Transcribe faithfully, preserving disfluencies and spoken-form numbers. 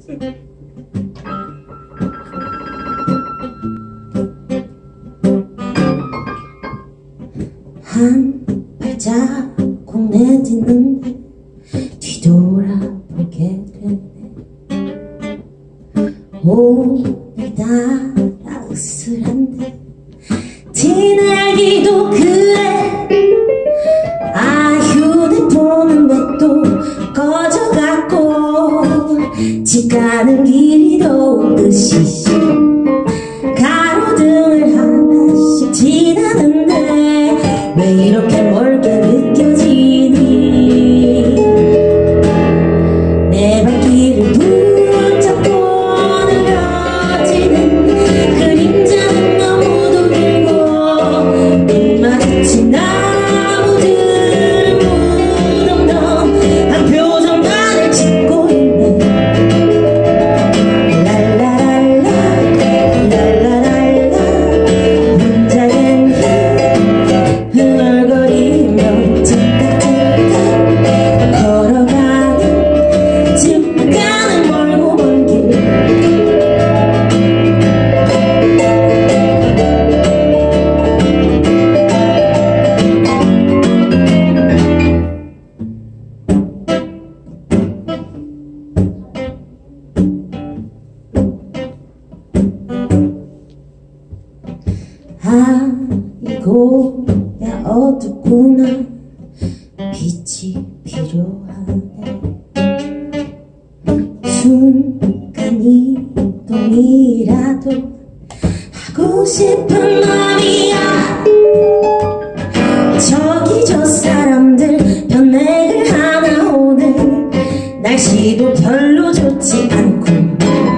한 발자국 내딛는데 뒤돌아보게 되네. 오늘따라 으스란데 뒤내기도 그래. 아, 휴대폰은 왜 또 꺼져갖고 집 가는 길이 더운 듯이 가로등을 하나씩 지나는데 왜 이렇게 멀게 느껴지니. 내 발길을 붙잡고 느려지는 그림자는 너무도 길고 눈 마주친 나무들은 무덤덤한 표정만을 짓고 있네. 랄라랄라 랄라랄라 혼자는 흥얼거리며 tic딱tic딱 걸어가는 집 가는 멀고 먼 길. 아이고 야 어둡구나. 빛이 필요하네. 순간 이동이라도 하고 싶은 맘이야. 저기 저 사람들 편맥을 하나 오네. 날씨도 별로 좋지 않고